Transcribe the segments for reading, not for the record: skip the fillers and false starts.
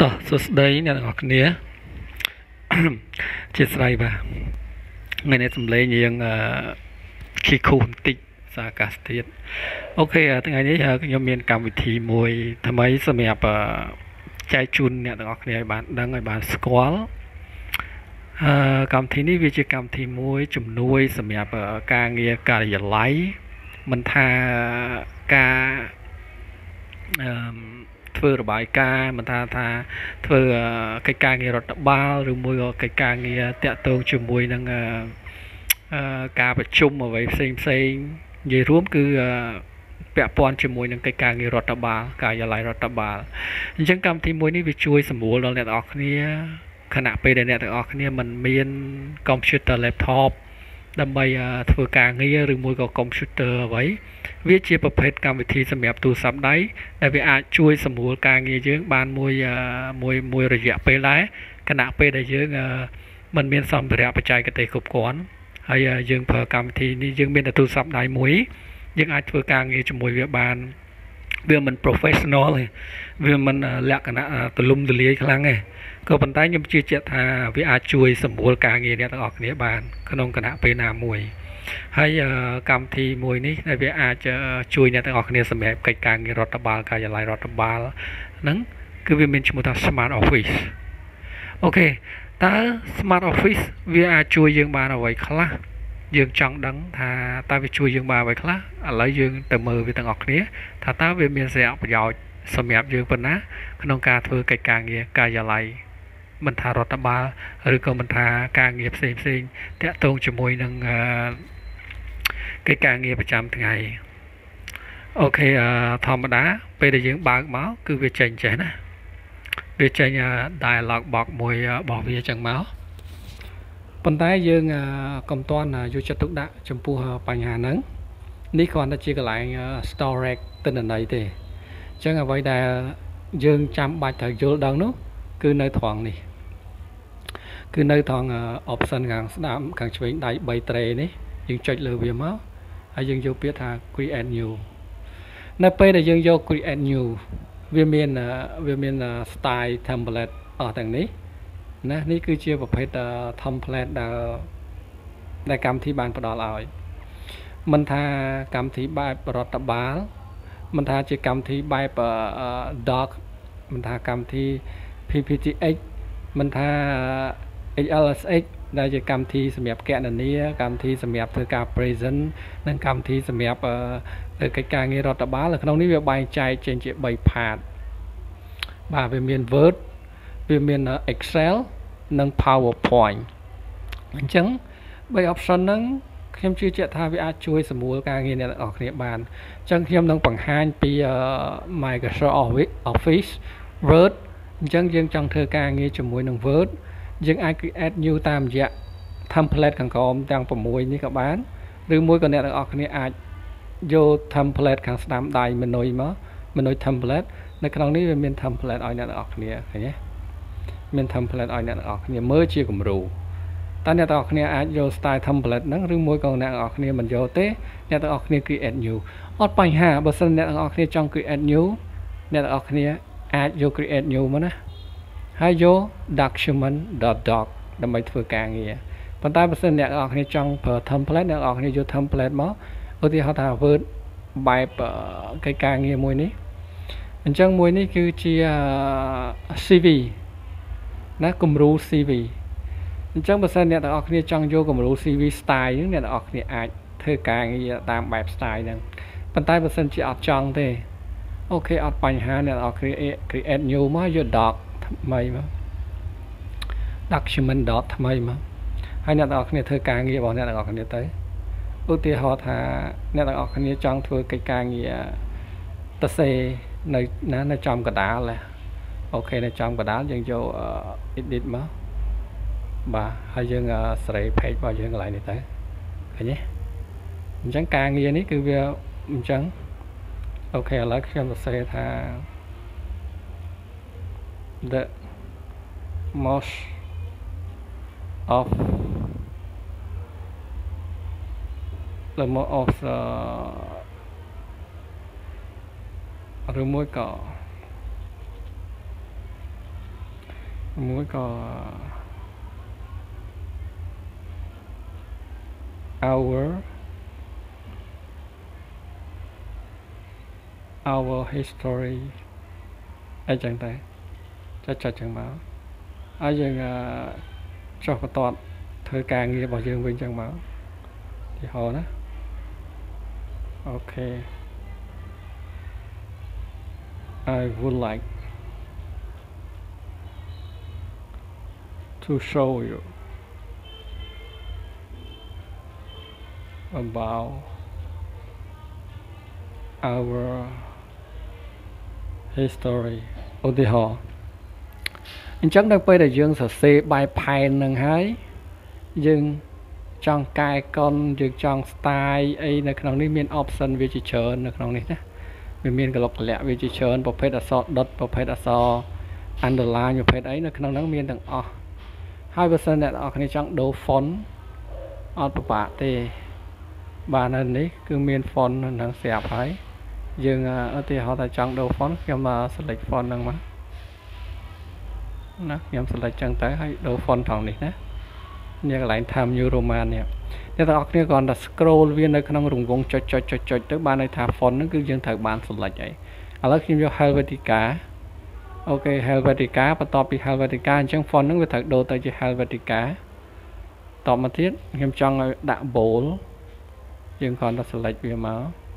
តោះសួស្តីអ្នកទាំងអស់គ្នាជាស្រីបាទថ្ងៃនេះសំឡេងយើងខីខូបន្តិចសាកាសទៀតអូខេថ្ងៃនេះខ្ញុំមានកម្មវិធីមួយថ្មីសម្រាប់ចែកជូនអ្នកទាំងអស់គ្នាឲ្យបានដឹងឲ្យបានស្គាល់កម្មវិធីនេះវាជាកម្មវិធីមួយជំនួយសម្រាប់ការងារការិយាល័យមិនថាការធ្វើរបាយការណ៍មិនថាធ្វើកិច្ចការងាររដ្ឋបាលឬមួយក៏កិច្ចការងារតាក់ទងជាមួយនឹងការប្រជុំអ្វីផ្សេងនិយាយរួមគឺពាក់ព័ន្ធជាមួយនឹងកិច្ចការងាររដ្ឋបាលការិយាល័យរដ្ឋបាលអញ្ចឹងកម្មវិធីមួយនេះវាជួយសម្រួលដល់អ្នកទាំងអស់គ្នាខណៈពេលដែលអ្នកទាំងអស់គ្នាមិនមានកុំព្យូទ័រ laptop ដើម្បីធ្វើការងារឬមួយក៏កុំព្យូទ័រអ្វីវាជាប្រភេទកម្មវិធីសម្រាប់ទូរស័ព្ទដៃដែលវាអាចជួយសម្រួលការងារយើងបានមួយរយៈពេលដែរខណៈពេលដែលយើងមិនមានសម្ភារៈបច្ចេកទេសគ្រប់គ្រាន់ហើយយើងប្រើកម្មវិធីនេះយើងមានតែទូរស័ព្ទដៃមួយយើងអាចធ្វើការងារជាមួយវាបានវាមិន professional ទេវាមិនលក្ខណៈទូលំទូលាយខ្លាំងទេក៏ប៉ុន្តែខ្ញុំជឿជាក់ថាវាអាចជួយសម្រួលការងារអ្នកទាំងអស់គ្នាបានក្នុងគណៈពេលណាមួយហើយកម្មវិធីមួយនេះដែលវាអាចជួយអ្នកទាំងអស់គ្នាសម្រាប់កិច្ចការងាររដ្ឋបាលការិយាល័យរដ្ឋបាលហ្នឹងគឺវាមានឈ្មោះថា Smart Office អូខេតើ Smart Office វាអាចជួយយើងបានអ្វីខ្លះយើងចង់ដឹងថាតើវាជួយយើងបានអ្វីខ្លះឥឡូវយើងទៅមើលវាទាំងអស់គ្នាថាតើវាមានសារៈប្រយោជន៍សម្រាប់យើងប៉ុណ្ណាក្នុងការធ្វើកិច្ចការងារការិយាល័យមិនថារដ្ឋបាលឬក៏មិនថាការងារផ្សេងតាក់ទងជាមួយនឹងកិច្ចការងារប្រចាំថ្ងៃអូខេធម្មតាពេលដែលយើងបើកមកគឺវាចេញចេះណាវាចេញ dialog box មួយរបស់វាចឹងមកប៉ុន្តែយើងកុំទាន់យកចិត្តទុកដាក់ចំពោះបញ្ហាហ្នឹងនេះគ្រាន់តែជាកន្លែង storage ទិន្នន័យទេអញ្ចឹងអ្វីដែលយើងចាំបាច់ត្រូវយល់ដឹងនោះគឺនៅត្រង់នេះគឺនៅត្រង់ option ខាងស្ដាំខាងឆ្វេងដៃ3 tray នេះយើងចុចលើវាមកហើយយើងយកពាក្យថា create new នៅពេលដែលយើងយក create new វាមាន style template អស់ទាំងនេះណានេះគឺជាប្រភេទ template ដែលកម្មវិធីបានផ្ដល់ឲ្យមិនថាកម្មវិធីបែបរដ្ឋបាលមិនថាជាកម្មវិធីបែប doc មិនថាកម្មវិធី PPTX មិនថា XLSX ដែលជាកម្មវិធីសម្រាប់គណនាកម្មវិធីសម្រាប់ធ្វើការ present និងកម្មវិធីសម្រាប់កិច្ចការងាររដ្ឋបាលនៅក្នុងនេះវាបែងចែកចេញជា3 part បាទវាមាន Word វាមាន Excel និង PowerPoint អញ្ចឹង3 option ហ្នឹងខ្ញុំជឿជាក់ថាវាអាចជួយសម្រួលការងារអ្នកទាំងអស់គ្នាបានអញ្ចឹងខ្ញុំនឹងបង្ហាញពី Microsoft Office Word អញ្ចឹងយើងចង់ធ្វើការងារជាមួយនឹង Word យើងអាច create new តាមរយៈ template ខាងក្រោមទាំង6នេះក៏បានឬមួយក៏អ្នកទាំងអស់គ្នាអាចយក template ខាងស្ដាំដៃមេនុយ template នៅក្នុងនេះវាមាន template ឲ្យអ្នកទាំងអស់គ្នាឃើញទេមាន template ឲ្យអ្នកទាំងអស់គ្នាមើលជាគំរូតើអ្នកទាំងអស់គ្នាអាចយក style template ហ្នឹងឬមួយក៏អ្នកទាំងអស់គ្នាមិនយកទេអ្នកទាំងអស់គ្នា create new អត់បញ្ហាបើសិនអ្នកទាំងអស់គ្នាចង់ create new អ្នកទាំងអស់គ្នាអាចយក create new មកណាហើយយក document.doc ដើម្បីធ្វើការងារប៉ុន្តែបើសិនអ្នកទាំងអស់គ្នាចង់ប្រើ template អ្នកទាំងអស់គ្នាយក template មកឧទាហរណ៍ថា Word បែបកិច្ចការងារមួយនេះអញ្ចឹងមួយនេះគឺជា CV ណាគំរូ CV អញ្ចឹងបើសិនអ្នកទាំងអស់គ្នាចង់យកគំរូ CV style ហ្នឹងអ្នកទាំងអស់គ្នាអាចធ្វើការងារតាមបែប style ហ្នឹងប៉ុន្តែបើសិនជាអត់ចង់ទេអូខេអត់បញ្ហាអ្នកទាំងអស់គ្នា create new មកយក doc ថ្មីមក document dot ថ្មីមកហើយអ្នកទាំងអស់គ្នាធ្វើការងាររបស់អ្នកទាំងអស់គ្នាទៅឧទាហរណ៍ថាអ្នកទាំងអស់គ្នាចង់ធ្វើកិច្ចការងារតសេនៅចំកដាលអូខេនៅចំកដាលយើងយក edit មកបាទហើយយើងសេរី page របស់យើងកន្លែងនេះទៅឃើញទេអញ្ចឹងការងារនេះគឺវាអញ្ចឹងអូខេឥឡូវខ្ញុំសរសេរថា the most ofឬមួយក៏មួយក៏ our history អីចឹងតែចុចចឹងមកហើយយើងចុះបន្តធ្វើការងាររបស់យើងវិញចឹងមកទីហោណាអូខេ I would like to show you about our history ឧទាហរណ៍អញ្ចឹងនៅពេលដែលយើងសរសេរបែបផែននឹងហើយយើងចង់កែកុនយើងចង់ style អីនៅក្នុងនេះមាន option វាជាច្រើននៅក្នុងនេះណាវាមានកលុកកលៈវាជាច្រើនប្រភេទអក្សរដុតប្រភេទអក្សរ underline ប្រភេទអីនៅក្នុងហ្នឹងមានទាំងអស់ហើយបើសិនអ្នកនរគ្នាចង់ដូរ font អត់ពិបាកទេបាទនៅនេះគឺមាន font ហ្នឹងស្រាប់ហើយយើងឧទាហរណ៍ថាចង់ដូរ font ខ្ញុំ select font ហ្នឹងមកណាខ្ញុំ select ចឹងទៅហើយដូរ font ត្រង់នេះណានេះកន្លែង Times New Roman នេះអ្នកទាំងអស់គ្នាគ្រាន់តែ scroll វានៅក្នុងរង្វង់ចុចទៅបានន័យថា font ហ្នឹងគឺយើងត្រូវបាន select អីឥឡូវខ្ញុំយក Helvetica អូខេ Helvetica បន្ទាប់ពី Helvetica អញ្ចឹង font ហ្នឹងវាត្រូវដូរទៅជា Helvetica តបមកទៀតខ្ញុំចង់ឲ្យដាក់ bold យើងគ្រាន់តែ select វាមក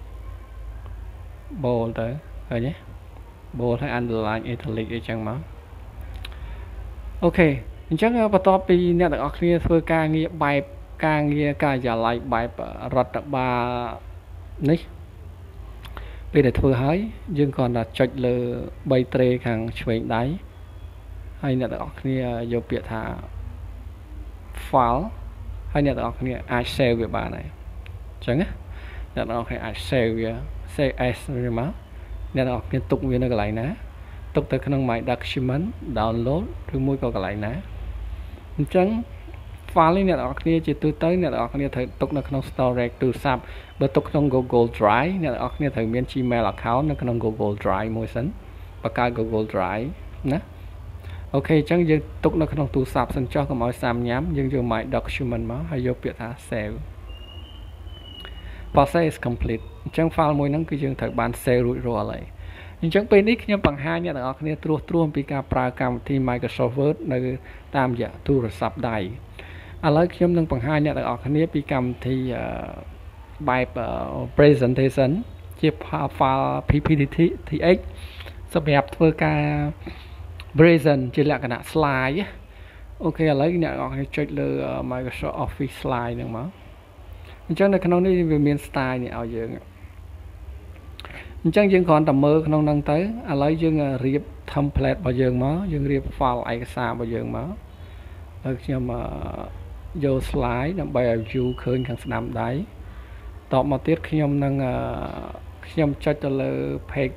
bold ទៅឃើញទេ bold ហើយ underline italic អីចឹងមកអូខេអញ្ចឹងបន្ទាប់ពីអ្នកទាំងអស់គ្នាធ្វើការងារបែបការងារការិយាល័យបែបរដ្ឋបាលនេះពេលដែលធ្វើហើយយើងគ្រាន់តែចុចលើ3ត្រេខាងឆ្វេងដៃហើយអ្នកទាំងអស់គ្នាយកពាក្យថា file ហើយអ្នកទាំងអស់គ្នាអាច save វាបានហើយអញ្ចឹងណាអ្នកទាំងអស់គ្នាអាច save វា save as វាមកអ្នកទាំងអស់គ្នាទុកវានៅកន្លែងណាទុកទៅក្នុង my document download ឬមួយក៏កន្លែងណាអញ្ចឹង file នេះអ្នកនរគ្នាជាទូទៅអ្នកនរគ្នាត្រូវទុកនៅក្នុង storage ទូរស័ព្ទបើទុកក្នុង Google Drive អ្នកនរគ្នាត្រូវមាន Gmail account នៅក្នុង Google Drive មួយសិនបង្កើត Google Drive ណាអូខេអញ្ចឹងយើងទុកនៅក្នុងទូរស័ព្ទសិនចុះកុំឲ្យសាំញ៉ាំយើងយក my document មកហើយយកពាក្យថា save process is complete អញ្ចឹង file មួយហ្នឹងគឺយើងត្រូវបាន save រួចរាល់ហើយអញ្ចឹងពេលនេះខ្ញុំបង្ហាញអ្នកទាំងអស់គ្នាត្រួសអំពីការប្រើកម្មវិធី Microsoft Word នៅតាមរយៈទូរស័ព្ទដៃឥឡូវខ្ញុំនឹងបង្ហាញអ្នកទាំងអស់គ្នាពីកម្មវិធីបែប presentation ជា file PPTX សម្រាប់ធ្វើការ present ជាលក្ខណៈ slide អូខេឥឡូវអ្នកទាំងអស់គ្នាចុចលើ Microsoft Office slide ហ្នឹងមកអញ្ចឹងនៅក្នុងនេះវាមាន style នេះឲ្យយើងអញ្ចឹងយើងគ្រាន់តែមើលក្នុងហ្នឹងទៅឥឡូវយើងរៀប template របស់យើងមកយើងរៀប file ឯកសាររបស់យើងមកហើយខ្ញុំយក slide ដើម្បីឲ្យ view ឃើញខាងស្ដាំដៃតបមកទៀតខ្ញុំនឹងខ្ញុំចុចទៅលើ page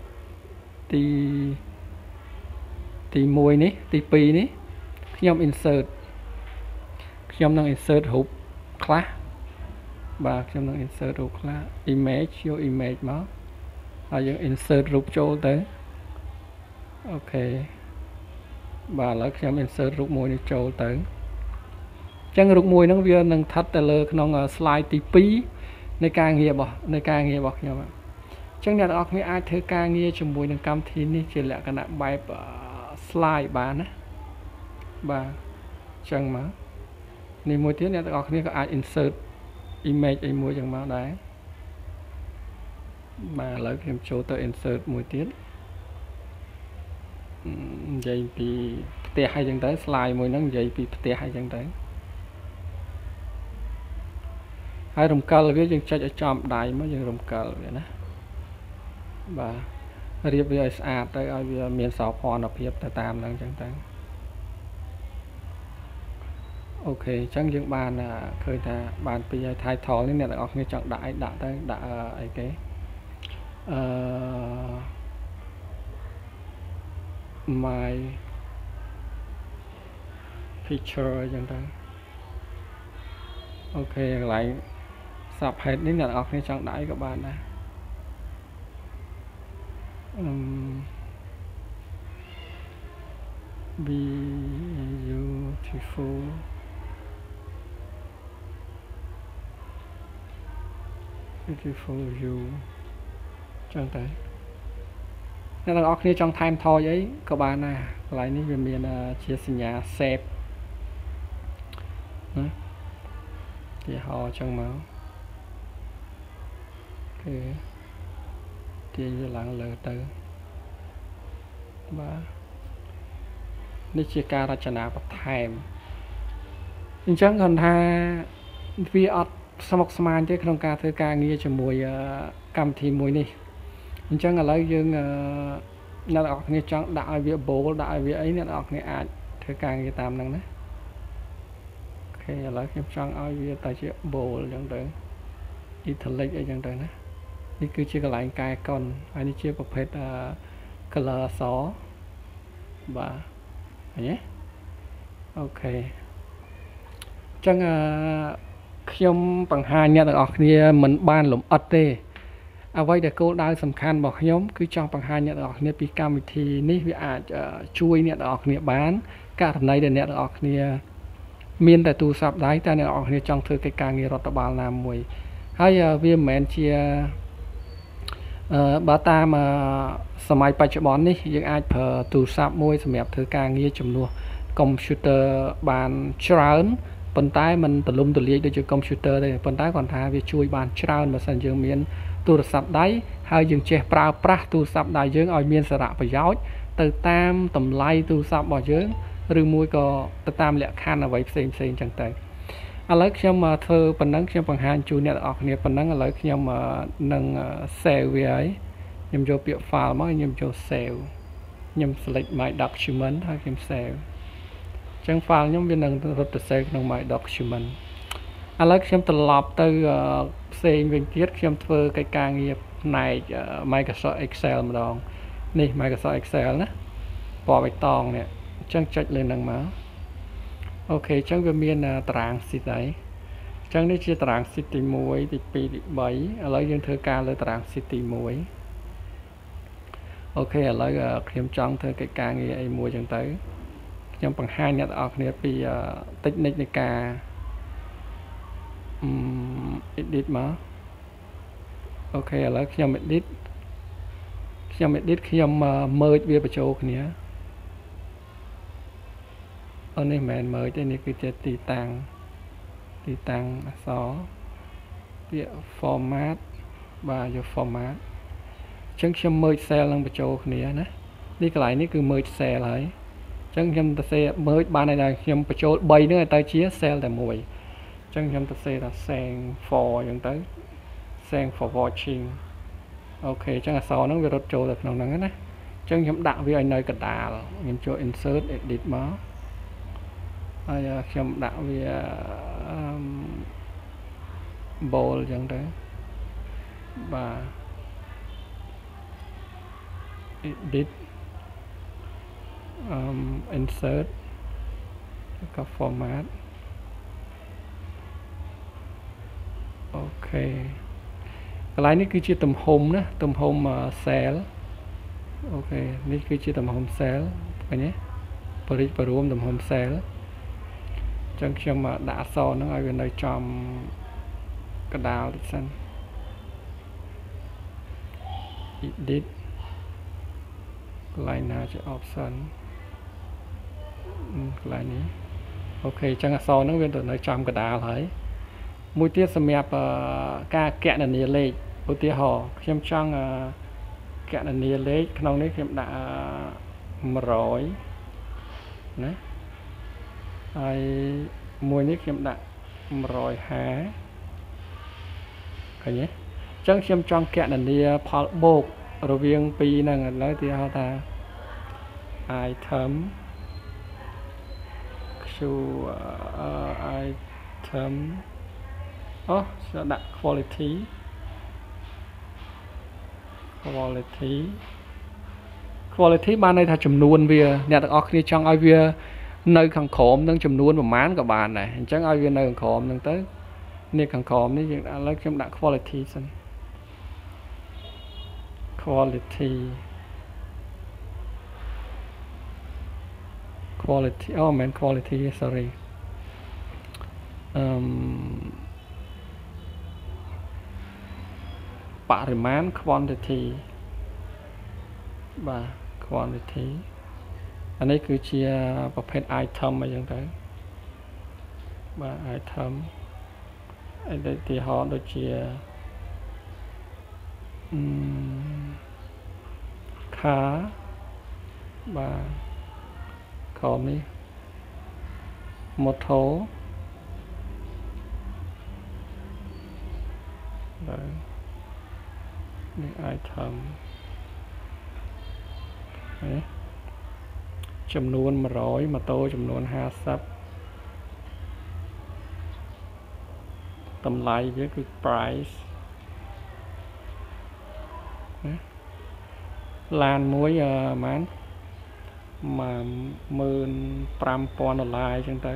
ទី1នេះទី2នេះខ្ញុំ insert ខ្ញុំនឹង insert រូបខ្លះបាទខ្ញុំនឹង insert រូបខ្លះ image យក image មកហើយយើង insert រូបចូលទៅអូខេបាទឥឡូវខ្ញុំ insert រូបមួយនេះចូលទៅអញ្ចឹងរូបមួយហ្នឹងវានឹងស្ថិតទៅលើក្នុង slide ទី2នៃការងាររបស់ខ្ញុំអញ្ចឹងអ្នកនរគ្នាអាចធ្វើការងារជាមួយនឹងកម្មវិធីនេះជាលក្ខណៈបែប slide បានណាបាទអញ្ចឹងមកនេះមួយទៀតអ្នកនរគ្នាក៏អាច insert image អីមួយចឹងមកដែរបាទឥឡូវខ្ញុំចូលទៅ insert មួយទៀតនិយាយពីផ្ទះហើយចឹងទៅ slide មួយហ្នឹងនិយាយពីផ្ទះហើយចឹងទៅហើយរំកិលវាយើងចុចឲ្យចំដៃមកយើងរំកិលវាណាបាទរៀបវាឲ្យស្អាតទៅឲ្យវាមានសោភ័ណភាពទៅតាមហ្នឹងចឹងទៅអូខេអញ្ចឹងយើងបានឃើញថាបានពីឲ្យ title នេះអ្នកទាំងអស់គ្នាចង់ដាក់អីដាក់ទៅដាក់អីគេmy picture អញ្ចឹងទៅអូខេកន្លែង subhead នេះអ្នកទាំងអស់គ្នាចង់ដាក់អីក៏បានដែរB beautiful beautiful you ចឹងទៅអ្នកទាំងអស់គ្នាចង់ថែមថយអីក៏បានដែរកន្លែងនេះវាមានជាសញ្ញា save ណាទីហោចឹងមកគឺទាញវាឡើងលើទៅបាទនេះជាការរចនាបន្ថែមអញ្ចឹងគាត់ថាវាអត់ស្មុគស្មាញទេក្នុងការធ្វើការងារជាមួយកម្មវិធីមួយនេះអញ្ចឹងឥឡូវយើងអ្នកនរគ្នាចង់ដាក់ឲ្យវា bold ដាក់ឲ្យវាអីអ្នកនរគ្នាអាចធ្វើការងារតាមហ្នឹងណាអូខេឥឡូវខ្ញុំចង់ឲ្យវាទៅជា bold អញ្ចឹងទៅ italic អីចឹងទៅណានេះគឺជាកន្លែងកែកុនហើយនេះជាប្រភេទcolor អសបាទឃើញទេអូខេអញ្ចឹងខ្ញុំបង្ហាញអ្នកទាំងអស់គ្នាមិនបានលម្អិតទេអ្វីដែលគោលដៅសំខាន់របស់ខ្ញុំគឺចង់បង្ហាញអ្នកទាំងអស់គ្នាពីកម្មវិធីនេះវាអាចជួយអ្នកទាំងអស់គ្នាបានករណីដែលអ្នកទាំងអស់គ្នាមានតែទូរស័ព្ទដៃតែអ្នកទាំងអស់គ្នាចង់ធ្វើកិច្ចការងាររដ្ឋបាលណាមួយហើយវាមិនមែនជាបើតាមសម័យបច្ចុប្បន្ននេះយើងអាចប្រើទូរស័ព្ទមួយសម្រាប់ធ្វើការងារជំនួសកុំព្យូទ័របានច្រើនប៉ុន្តែมันទលំទលាយដូចជាកុំព្យូទ័រទេប៉ុន្តែគាត់ថាវាជួយបានច្រើនបើសិនយើងមានទូរស័ព្ទដៃហើយយើងចេះប្រើប្រាស់ទូរស័ព្ទដៃយើងឲ្យមានសារៈប្រយោជន៍ទៅតាមតម្លៃទូរស័ព្ទរបស់យើងឬមួយក៏ទៅតាមលក្ខខណ្ឌអ្វីផ្សេងផ្សេងចឹងទៅឥឡូវខ្ញុំធ្វើប៉ុណ្ណឹងខ្ញុំបង្ហាញជូនអ្នកទាំងអស់គ្នាប៉ុណ្ណឹងឥឡូវខ្ញុំនឹង save វាហើយខ្ញុំយកពាក្យ file មកខ្ញុំចូល save ខ្ញុំ select my document ហើយខ្ញុំ save ចឹង file ខ្ញុំវានឹងរត់ទៅ save ក្នុង my document ឥឡូវខ្ញុំត្រឡប់ទៅផ្សេងវិញទៀតខ្ញុំធ្វើកិច្ចការងារផ្នែក Microsoft Excel ម្ដងនេះ Microsoft Excel ណាពណ៌បៃតងនេះអញ្ចឹងចុចលើនឹងមកអូខេអញ្ចឹងវាមានតារាង sheet ហើយអញ្ចឹងនេះជាតារាង sheet ទី1ទី2ទី3ឥឡូវយើងធ្វើការលើតារាង sheet ទី1អូខេឥឡូវខ្ញុំចង់ធ្វើកិច្ចការងារអីមួយអញ្ចឹងទៅខ្ញុំបង្ហាញអ្នកទាំងអស់គ្នាពីtechnique នៃការedit មកអូខេឥឡូវខ្ញុំ edit ខ្ញុំ merge វាបញ្ចូលគ្នាអូនេះមិនមែន merge ទេនេះគឺជាទីតាំងអក្សរពាក្យ format បាទយក format អញ្ចឹងខ្ញុំ merge cell នឹងបញ្ចូលគ្នាណានេះកន្លែងនេះគឺ merge cell ហើយអញ្ចឹងខ្ញុំទៅសេ merge បានហើយខ្ញុំបញ្ចូល3នេះឲ្យទៅជា cell តែមួយអញ្ចឹងខ្ញុំទៅសេថា thank for អញ្ចឹងទៅ thank for watching អូខេអញ្ចឹងអក្សរហ្នឹងវារត់ចូលទៅក្នុងហ្នឹងណាអញ្ចឹងខ្ញុំដាក់វាឲ្យនៅកណ្ដាលខ្ញុំចូល insert edit មកហើយខ្ញុំដាក់វា bold អញ្ចឹងទៅបាទ edit insert ក៏ format អូខេកន្លែងនេះគឺជាទំហំណាទំហំ cell អូខេនេះគឺជាទំហំ cell ឃើញទេបរិយាបរួមទំហំ cell អញ្ចឹងខ្ញុំដាក់អក្សរហ្នឹងឲ្យវានៅចំកណ្ដាលតិចសិន edit កន្លែងណាជា option កន្លែងនេះអូខេអញ្ចឹងអក្សរហ្នឹងវាទៅនៅចំកណ្ដាលហើយមួយទៀតសម្រាប់ការគណនាលេខឧទាហរណ៍ខ្ញុំចង់គណនាលេខក្នុងនេះខ្ញុំដាក់100ណាហើយមួយនេះខ្ញុំដាក់150ឃើញទេអញ្ចឹងខ្ញុំចង់គណនាផលបូករវាងពីរហ្នឹងឥឡូវទីហៅថា item q item អូsẽដាក់ quality បានន័យថាចំនួនវាអ្នកទាំងអស់គ្នាចង់ឲ្យវានៅខាងក្រោមនឹងចំនួនប្រមាណក៏បានដែរអញ្ចឹងឲ្យវានៅខាងក្រោមហ្នឹងទៅនេះខាងក្រោមនេះយើងឥឡូវខ្ញុំដាក់ quality សិន quality quality អូមិនមែន quality sorry បរិមាណ quantity បាទ quantity អានេះគឺជាប្រភេទ item អីចឹងទៅបាទ item ឧទាហរណ៍ដូចជាcar បាទខមនេះ motor បាទនេះ item ចំនួន100ម៉ូតូចំនួន50តម្លៃវាគឺ price ណាឡានមួយម៉ាន$15,000 អញ្ចឹងទៅ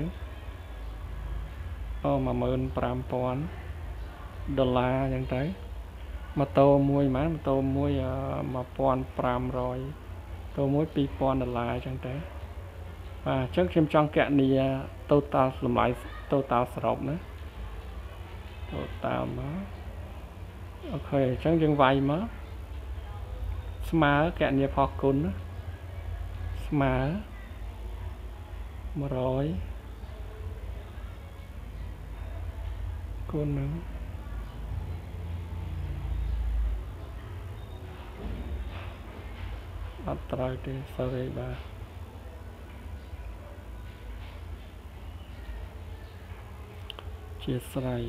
អូ$15,000 អញ្ចឹងទៅម៉ូតូមួយម៉ានម៉ូតូមួយ$1,500 ម៉ូតូមួយ$2,000 អញ្ចឹងទៅបាទអញ្ចឹងខ្ញុំចង់គណនា total តម្លៃ total សរុបណា total មកអូខេអញ្ចឹងយើងវាយមកស្មើគណនាផុសគុណណាស្មើ100គុណនឹងអត់ត្រូវទេ sorry បាទជាស្រ័យ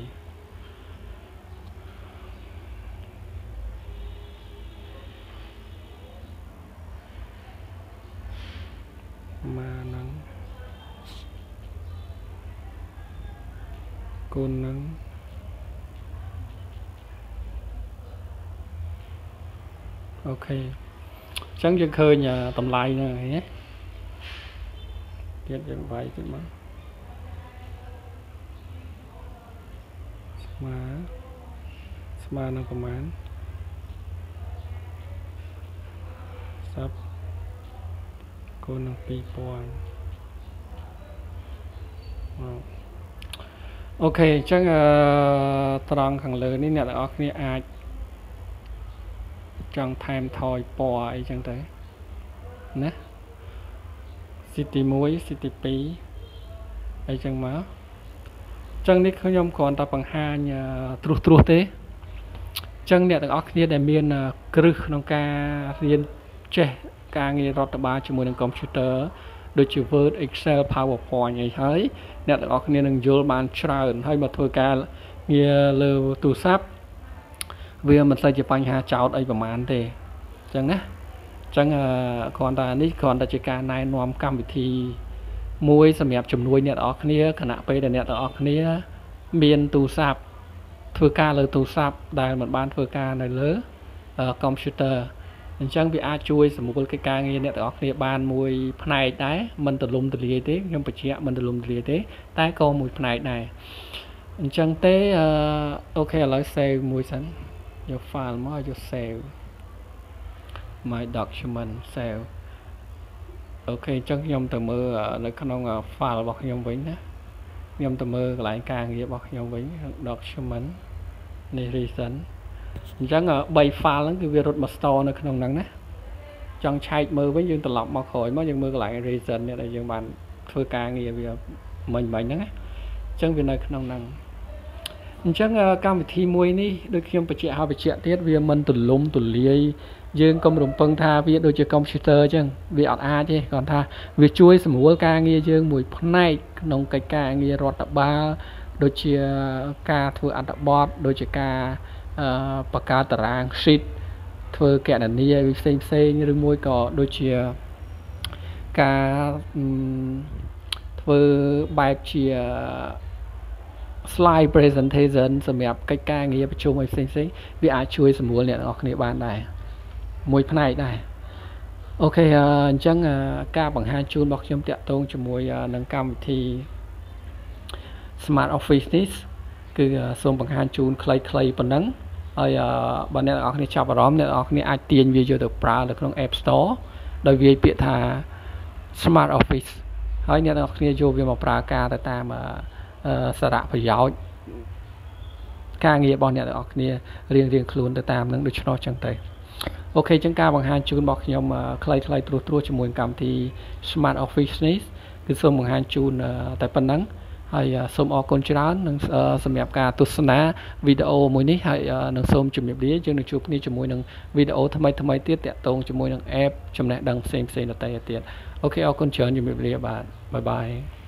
មកនឹងគុណនឹងអូខេអញ្ចឹងយើងឃើញតម្លៃហ្នឹងហើយណាទៀតយើងវាយទៀតមកស្មើនឹងប្រមាណ10គុណនឹង2000អូខេអញ្ចឹងត្រង់ខាងលើនេះអ្នកទាំងអស់គ្នាអាចចង់ថែមថយពណ៌អីចឹងទៅណា city 1 city 2អីចឹងមកចឹងនេះខ្ញុំគ្រាន់តែបង្ហាញត្រួសទេចឹងអ្នកទាំងអស់គ្នាដែលមានគ្រឹះក្នុងការរៀនចេះការងាររដ្ឋបាលជាមួយនឹង computer ដូចជា Word Excel PowerPoint អីហើយអ្នកទាំងអស់គ្នានឹងយល់បានច្រើនហើយមកធ្វើការងារលើទូរស័ព្ទវាមិនសូវជាបញ្ហាចោតអីប្រហែលទេអញ្ចឹងណាអញ្ចឹងគ្រាន់តែនេះគ្រាន់តែជាការណែនាំកម្មវិធីមួយសម្រាប់ជំនួយអ្នកទាំងអស់គ្នាខណៈពេលដែលអ្នកទាំងអស់គ្នាមានទូរស័ព្ទធ្វើការលើទូរស័ព្ទដែលមិនបានធ្វើការនៅលើ computer អញ្ចឹងវាអាចជួយសម្រួលកិច្ចការងារអ្នកទាំងអស់គ្នាបានមួយផ្នែកដែរមិនទូលំទូលាយទេខ្ញុំបញ្ជាក់មិនទូលំទូលាយទេតែក៏មួយផ្នែកដែរអញ្ចឹងទេអូខេឥឡូវ save មួយសិនយក file មកយក save my document save អូខេអញ្ចឹងខ្ញុំទៅមើលនៅក្នុង file របស់ខ្ញុំវិញណាខ្ញុំទៅមើលកន្លែងការងាររបស់ខ្ញុំវិញ document នេះ reason អញ្ចឹង3 file ហ្នឹងគឺវារត់មក store នៅក្នុងហ្នឹងណាចង់ឆែកមើលវិញយើងត្រឡប់មកក្រោយមកយើងមើលកន្លែង reason នេះដែលយើងបានធ្វើការងារវាមិញហ្នឹងណាអញ្ចឹងវានៅក្នុងហ្នឹងអញ្ចឹងកម្មវិធីមួយនេះដូចខ្ញុំបញ្ជាក់ហើយបញ្ជាក់ទៀតវាមិនទូលំទូលាយយើងកុំរំពឹងថាវាដូចជា computer អញ្ចឹងវាអត់អាចទេគ្រាន់ថាវាជួយសម្រួលការងារយើងមួយផ្នែកក្នុងកិច្ចការងាររដ្ឋបាលដូចជាការធ្វើអត្ថបទដូចជាការបង្កើតតារាង sheet ធ្វើគណនាផ្សេងឬមួយក៏ដូចជាការធ្វើបែបជា slide presentation សម្រាប់កិច្ចការងារប្រជុំឲ្យផ្សេងវាអាចជួយសម្រួលអ្នកនរគ្នាបានដែរមួយផ្នែកដែរអូខេអញ្ចឹងការបង្ហាញជូនរបស់ខ្ញុំតាក់ទងជាមួយនឹងកម្មវិធី Smart Office នេះគឺសូមបង្ហាញជូនខ្លីៗប៉ុណ្ណឹងហើយបើអ្នកនរគ្នាចាប់អារម្មណ៍អ្នកនរគ្នាអាចទាញវាយកទៅប្រើនៅក្នុង App Store ដោយវាយពាក្យថា Smart Office ហើយអ្នកទាំងអស់គ្នាយកវាមកប្រើការទៅតាមសារៈប្រយោជន៍ការងាររបស់អ្នកទាំងអស់គ្នារៀងខ្លួនទៅតាមនឹងដូច្នោះចឹងទៅអូខេចឹងការបង្ហាញជូនរបស់ខ្ញុំខ្លីៗត្រួសជាមួយកម្មវិធី Smart Office នេះគឺសូមបង្ហាញជូនតែប៉ុណ្ណឹងហើយសូមអរគុណច្រើននឹងសម្រាប់ការទស្សនាវីដេអូមួយនេះហើយនឹងសូមជម្រាបលាយើងនឹងជួបគ្នាជាមួយនឹងវីដេអូថ្មីទៀតតាក់ទងជាមួយនឹង app ចំណេះដឹងផ្សេងៗដទៃទៀតអូខេអរគុណច្រើនជម្រាបលាបាទបាយបាយ